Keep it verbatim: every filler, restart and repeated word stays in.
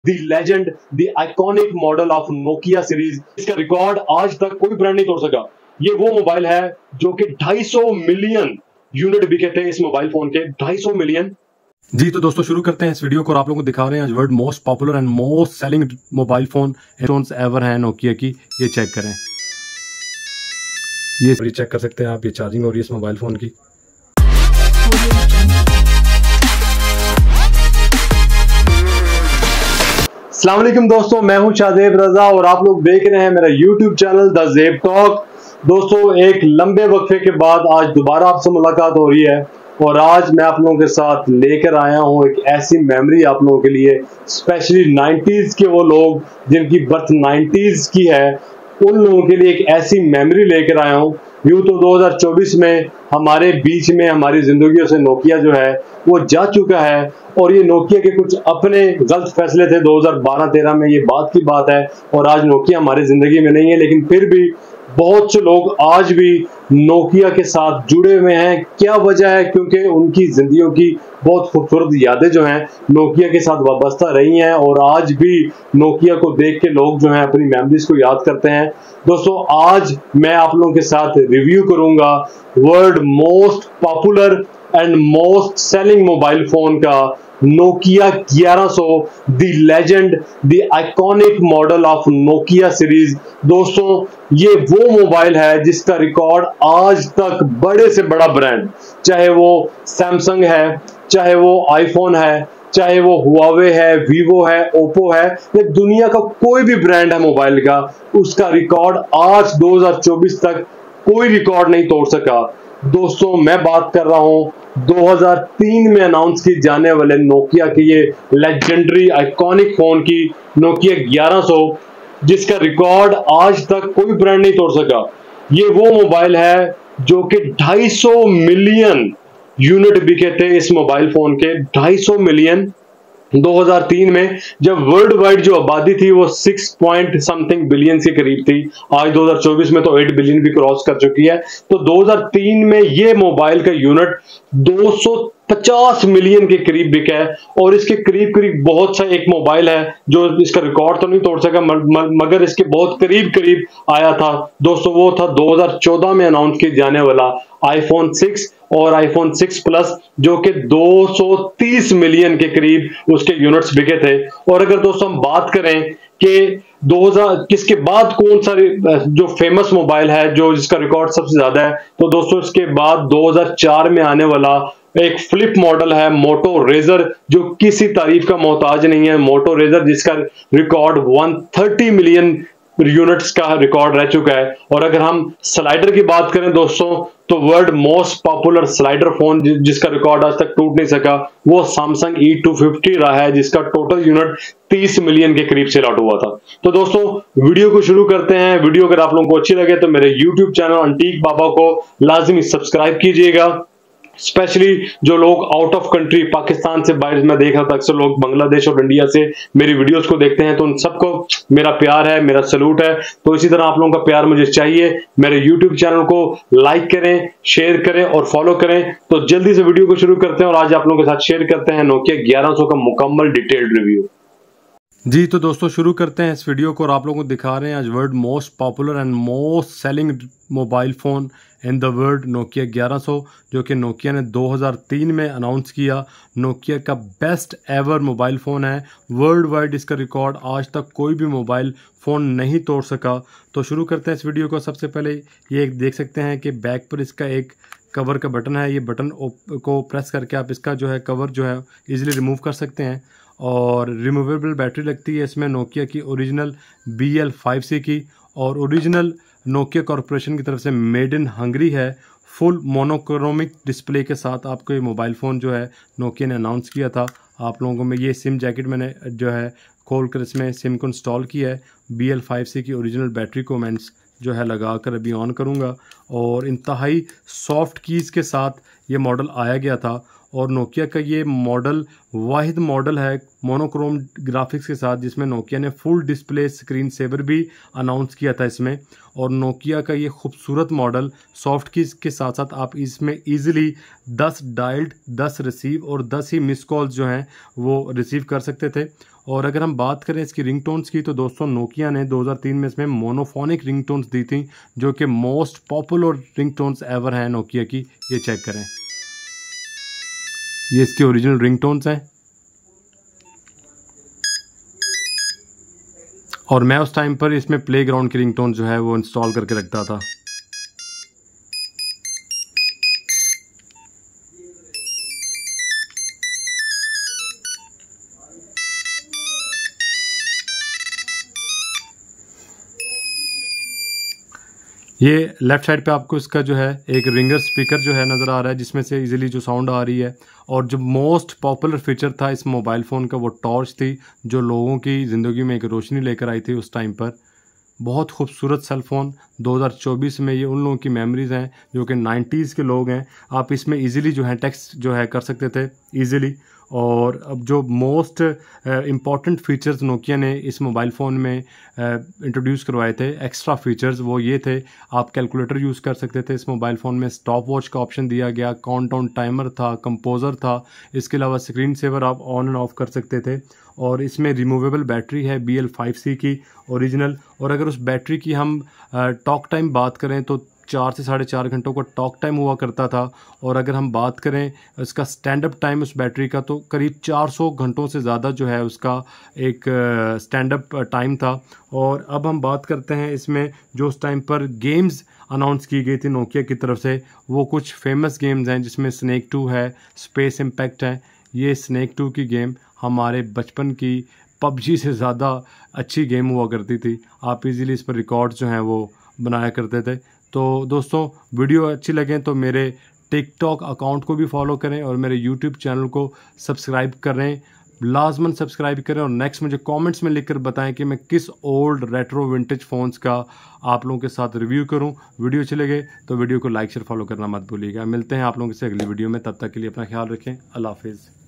The legend, the iconic model of Nokia series. इसका record आज तक कोई ब्रांड नहीं तोड़ सका। ये वो मोबाइल है जो कि दो सौ पचास मिलियन यूनिट बिके थे इस मोबाइल फोन के, दो सौ पचास मिलियन। जी तो दोस्तों शुरू करते हैं इस वीडियो को और आप लोगों को दिखा रहे हैं आज world most popular and most selling mobile phone phones ever हैं नोकिया की। ये चेक करें, ये चेक कर सकते हैं आप, ये चार्जिंग हो रही है इस मोबाइल फोन की। अस्सलाम वालेकुम दोस्तों, मैं हूं शाहजेब रजा और आप लोग देख रहे हैं मेरा YouTube channel the Jeb talk. दोस्तों एक लंबे वक्फे के बाद आज दोबारा आपसे मुलाकात हो रही है और आज मैं आप लोगों के साथ लेकर आया हूं एक ऐसी मेमोरी आप लोगों के लिए, स्पेशली नाइन्टीज के वो लोग जिनकी बर्थ नाइन्टीज की है, उन लोगों के लिए एक ऐसी मेमोरी लेकर आया हूं। यूं तो दो हज़ार चौबीस में हमारे बीच में, हमारी जिंदगियों से नोकिया जो है वो जा चुका है और ये नोकिया के कुछ अपने गलत फैसले थे दो हज़ार बारह तेरह में, ये बात की बात है। और आज नोकिया हमारी जिंदगी में नहीं है, लेकिन फिर भी बहुत से लोग आज भी नोकिया के साथ जुड़े हुए हैं। क्या वजह है? क्योंकि उनकी जिंदगियों की बहुत खूबसूरत यादें जो हैं नोकिया के साथ वाबस्ता रही हैं और आज भी नोकिया को देख के लोग जो हैं अपनी मेमोरीज को याद करते हैं। दोस्तों आज मैं आप लोगों के साथ रिव्यू करूंगा world most popular and most selling mobile phone का, नोकिया ग्यारह सौ, the legend, the iconic model of Nokia series. दोस्तों ये वो मोबाइल है जिसका रिकॉर्ड आज तक बड़े से बड़ा ब्रांड, चाहे वो सैमसंग है, चाहे वो आईफोन है, चाहे वो हुआवे है, वीवो है, ओप्पो है, या दुनिया का कोई भी ब्रांड है मोबाइल का, उसका रिकॉर्ड आज दो हज़ार चौबीस तक कोई रिकॉर्ड नहीं तोड़ सका। दोस्तों मैं बात कर रहा हूं दो हज़ार तीन में अनाउंस की जाने वाले नोकिया के ये लेजेंडरी आइकॉनिक फोन की, नोकिया ग्यारह सौ, जिसका रिकॉर्ड आज तक कोई ब्रांड नहीं तोड़ सका। ये वो मोबाइल है जो कि दो सौ पचास मिलियन यूनिट बिके थे इस मोबाइल फोन के, दो सौ मिलियन। दो हज़ार तीन में जब वर्ल्ड वाइड जो आबादी थी वो सिक्स पॉइंट समथिंग बिलियन के करीब थी, आज दो हज़ार चौबीस में तो आठ बिलियन भी क्रॉस कर चुकी है। तो दो हज़ार तीन में ये मोबाइल का यूनिट दो सौ पचास मिलियन के करीब बिका है और इसके करीब करीब बहुत सा एक मोबाइल है जो इसका रिकॉर्ड तो नहीं तोड़ सका मगर इसके बहुत करीब करीब आया था। दोस्तों वो था दो हज़ार चौदह में अनाउंस किया जाने वाला आईफोन सिक्स और आईफोन सिक्स प्लस, जो कि दो सौ तीस मिलियन के करीब उसके यूनिट्स बिके थे। और अगर दोस्तों हम बात करें कि दो हज़ार किसके बाद कौन सा जो फेमस मोबाइल है जो जिसका रिकॉर्ड सबसे ज्यादा है, तो दोस्तों इसके बाद दो हज़ार चार में आने वाला एक फ्लिप मॉडल है मोटो रेजर, जो किसी तारीफ का मोहताज नहीं है। मोटो रेजर जिसका रिकॉर्ड एक सौ तीस मिलियन यूनिट्स का रिकॉर्ड रह चुका है। और अगर हम स्लाइडर की बात करें दोस्तों, तो world most popular slider phone जिसका रिकॉर्ड आज तक टूट नहीं सका वो सैमसंग ई टू फिफ्टी रहा है, जिसका टोटल यूनिट तीस मिलियन के करीब से लॉट हुआ था। तो दोस्तों वीडियो को शुरू करते हैं। वीडियो अगर आप लोगों को अच्छी लगे तो मेरे यूट्यूब चैनल अंटीक बाबा को लाजमी सब्सक्राइब कीजिएगा। स्पेशली जो लोग आउट ऑफ कंट्री, पाकिस्तान से बाहर, मैं देखा था अक्सर लोग बांग्लादेश और इंडिया से मेरी वीडियोस को देखते हैं, तो उन सबको मेरा प्यार है, मेरा सलूट है। तो इसी तरह आप लोगों का प्यार मुझे चाहिए। मेरे यूट्यूब चैनल को लाइक करें, शेयर करें और फॉलो करें। तो जल्दी से वीडियो को शुरू करते हैं और आज आप लोगों के साथ शेयर करते हैं नोकिया ग्यारह सौ का मुकम्मल डिटेल्ड रिव्यू। जी तो दोस्तों शुरू करते हैं इस वीडियो को और आप लोगों को दिखा रहे हैं आज world most popular and most selling mobile phone in the world, Nokia ग्यारह सौ, जो कि नोकिया ने दो हज़ार तीन में अनाउंस किया। नोकिया का बेस्ट एवर मोबाइल फ़ोन है वर्ल्ड वाइड, इसका रिकॉर्ड आज तक कोई भी मोबाइल फ़ोन नहीं तोड़ सका। तो शुरू करते हैं इस वीडियो को। सबसे पहले ये एक देख सकते हैं कि बैक पर इसका एक कवर का बटन है, ये बटन को प्रेस करके आप इसका जो है कवर जो है ईजिली रिमूव कर सकते हैं। और रिमूवेबल बैटरी लगती है इसमें नोकिया की original B L five C की, और ओरिजिनल नोकिया कॉरपोरेशन की तरफ से मेड इन हंगरी है। फुल मोनोक्रोमिक डिस्प्ले के साथ आपको ये मोबाइल फ़ोन जो है नोकिया ने अनाउंस किया था। आप लोगों को मैं ये सिम जैकेट मैंने जो है खोल कर इसमें सिम को इंस्टॉल किया है। बी एल फाइव सी की ओरिजिनल बैटरी को मैं जो है लगा कर अभी ऑन करूँगा और इंतहाई सॉफ्ट कीज़ के साथ ये मॉडल आया गया था। और नोकिया का ये मॉडल वाहिद मॉडल है मोनोक्रोम ग्राफिक्स के साथ, जिसमें नोकिया ने फुल डिस्प्ले स्क्रीन सेवर भी अनाउंस किया था इसमें। और नोकिया का ये खूबसूरत मॉडल सॉफ्ट कीज के साथ साथ आप इसमें इजीली दस डायल्ड, दस रिसीव और दस ही मिस कॉल्स जो हैं वो रिसीव कर सकते थे। और अगर हम बात करें इसकी रिंगटोन्स की तो दोस्तों नोकिया ने दो हज़ार तीन में इसमें मोनोफोनिक रिंगटोन्स दी थी, जो कि मोस्ट पॉपुलर रिंगटोन्स एवर हैं नोकिया की। ये चेक करें, ये इसके ओरिजिनल रिंगटोन्स हैं। और मैं उस टाइम पर इसमें प्लेग्राउंड की रिंगटोन जो है वो इंस्टॉल करके रखता था। ये लेफ्ट साइड पे आपको इसका जो है एक रिंगर स्पीकर जो है नज़र आ रहा है, जिसमें से इजीली जो साउंड आ रही है। और जो मोस्ट पॉपुलर फीचर था इस मोबाइल फ़ोन का वो टॉर्च थी, जो लोगों की ज़िंदगी में एक रोशनी लेकर आई थी उस टाइम पर। बहुत खूबसूरत सेल फ़ोन दो हज़ार चौबीस में, ये उन लोगों की मेमोरीज़ हैं जो कि नाइन्टीज़ के लोग हैं। आप इसमें इजीली जो है टेक्स्ट जो है कर सकते थे इजीली। और अब जो मोस्ट इम्पॉर्टेंट फीचर्स नोकिया ने इस मोबाइल फ़ोन में इंट्रोड्यूस करवाए थे, एक्स्ट्रा फीचर्स, वो ये थे। आप कैलकुलेटर यूज़ कर सकते थे इस मोबाइल फ़ोन में, स्टॉप वॉच का ऑप्शन दिया गया, काउंटडाउन टाइमर था, कंपोज़र था। इसके अलावा स्क्रीन सेवर आप ऑन एंड ऑफ कर सकते थे। और इसमें रिमूवेबल बैटरी है बी एल फाइव सी की ओरिजिनल। और अगर उस बैटरी की हम टॉक टाइम बात करें तो चार से साढ़े चार घंटों का टॉक टाइम हुआ करता था। और अगर हम बात करें इसका स्टैंड अप टाइम उस बैटरी का तो करीब चार सौ घंटों से ज़्यादा जो है उसका एक स्टैंड अप टाइम था। और अब हम बात करते हैं इसमें जो उस टाइम पर गेम्स अनाउंस की गई थी नोकिया की तरफ से, वो कुछ फेमस गेम्स हैं, जिसमें स्नेक टू है, स्पेस इम्पैक्ट है। ये स्नेक टू की गेम हमारे बचपन की पबजी से ज़्यादा अच्छी गेम हुआ करती थी। आप इजीली इस पर रिकॉर्ड्स जो हैं वो बनाया करते थे। तो दोस्तों वीडियो अच्छी लगे तो मेरे टिकटॉक अकाउंट को भी फॉलो करें और मेरे यूट्यूब चैनल को सब्सक्राइब करें, लाजमन सब्सक्राइब करें। और नेक्स्ट मुझे कमेंट्स में लिखकर बताएं कि मैं किस ओल्ड रेट्रो विंटेज फ़ोन्स का आप लोगों के साथ रिव्यू करूं। वीडियो अच्छी लगे तो वीडियो को लाइक शेयर फॉलो करना मत भूलिएगा। मिलते हैं आप लोगों से अगली वीडियो में, तब तक के लिए अपना ख्याल रखें। अल्लाह हाफिज़।